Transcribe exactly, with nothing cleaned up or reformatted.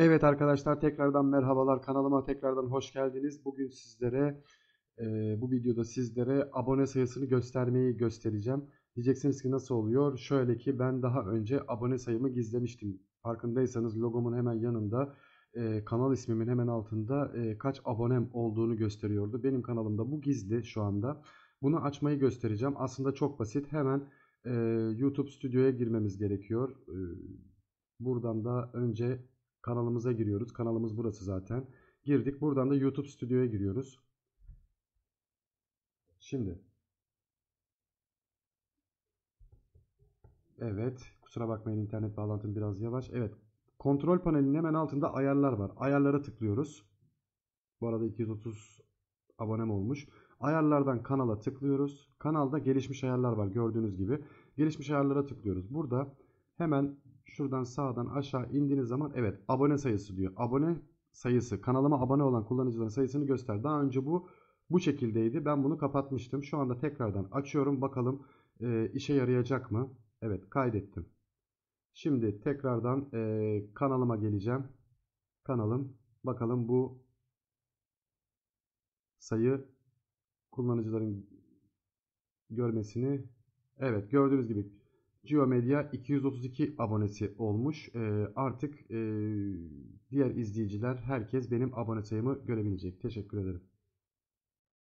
Evet arkadaşlar, tekrardan merhabalar, kanalıma tekrardan hoş geldiniz. Bugün sizlere e, bu videoda sizlere abone sayısını göstermeyi göstereceğim. Diyeceksiniz ki nasıl oluyor? Şöyle ki ben daha önce abone sayımı gizlemiştim. Farkındaysanız logomun hemen yanında, e, kanal ismimin hemen altında e, kaç abonem olduğunu gösteriyordu. Benim kanalımda bu gizli şu anda. Bunu açmayı göstereceğim. Aslında çok basit. Hemen e, YouTube Stüdyo'ya girmemiz gerekiyor. E, buradan da önce kanalımıza giriyoruz. Kanalımız burası zaten. Girdik. Buradan da YouTube Stüdyo'ya giriyoruz. Şimdi evet. Kusura bakmayın, internet bağlantım biraz yavaş. Evet. Kontrol panelinin hemen altında ayarlar var. Ayarlara tıklıyoruz. Bu arada iki yüz otuz abonem olmuş. Ayarlardan kanala tıklıyoruz. Kanalda gelişmiş ayarlar var gördüğünüz gibi. Gelişmiş ayarlara tıklıyoruz. Burada hemen şuradan sağdan aşağı indiğiniz zaman evet abone sayısı diyor. Abone sayısı, kanalıma abone olan kullanıcıların sayısını göster. Daha önce bu bu şekildeydi. Ben bunu kapatmıştım. Şu anda tekrardan açıyorum. Bakalım e, işe yarayacak mı? Evet, kaydettim. Şimdi tekrardan e, kanalıma geleceğim. Kanalım. Bakalım bu sayı kullanıcıların görmesini. Evet, gördüğünüz gibi Geomedia iki yüz otuz iki abonesi olmuş. Ee, artık e, diğer izleyiciler, herkes benim abone sayımı görebilecek. Teşekkür ederim.